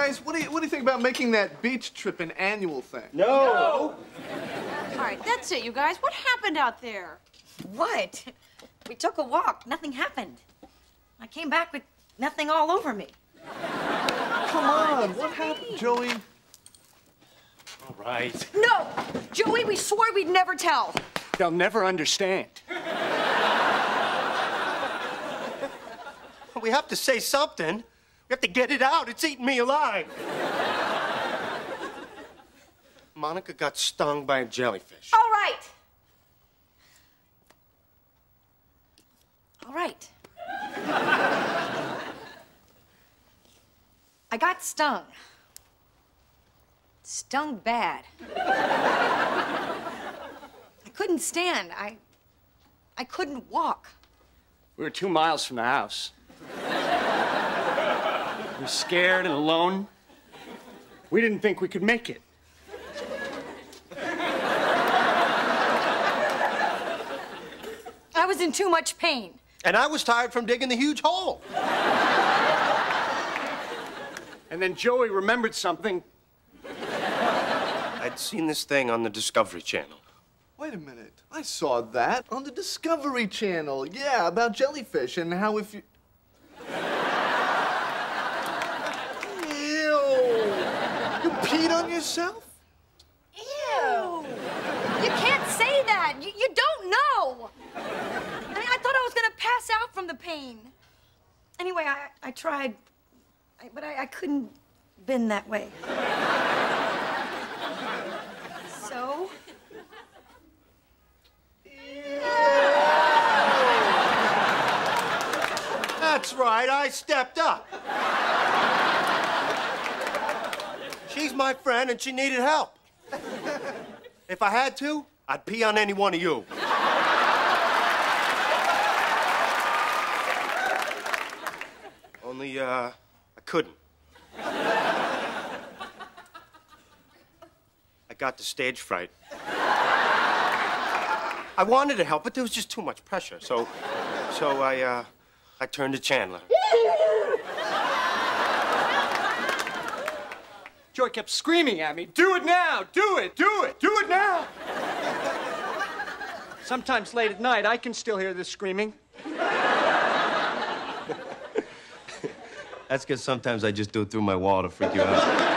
guys, what do you think about making that beach trip an annual thing? No. All right, that's it, you guys. What happened out there? What? We took a walk. Nothing happened. I came back with nothing all over me. Come on, what happened, Joey? All right. No! Joey, we swore we'd never tell. They'll never understand. We have to say something. We have to get it out. It's eating me alive. Monica got stung by a jellyfish. All right. All right. I got stung. Stung bad. I couldn't stand. I couldn't walk. We were 2 miles from the house. We were scared and alone. We didn't think we could make it. I was in too much pain. And I was tired from digging the huge hole. And then Joey remembered something. I'd seen this thing on the Discovery Channel. Wait a minute. I saw that on the Discovery Channel. Yeah, about jellyfish and how if you... Ew! You peed on yourself? Ew! You can't say that. You don't know. I thought I was gonna pass out from the pain. Anyway, I tried, but I couldn't bend that way. So? That's right, I stepped up. She's my friend and she needed help. If I had to, I'd pee on any one of you. Only, I couldn't. I got the stage fright. I wanted to help, but there was just too much pressure, so I turned to Chandler. Joey kept screaming at me, "Do it now! Do it! Do it! Do it now!" Sometimes late at night, I can still hear this screaming. That's because sometimes I just do it through my wall to freak you out.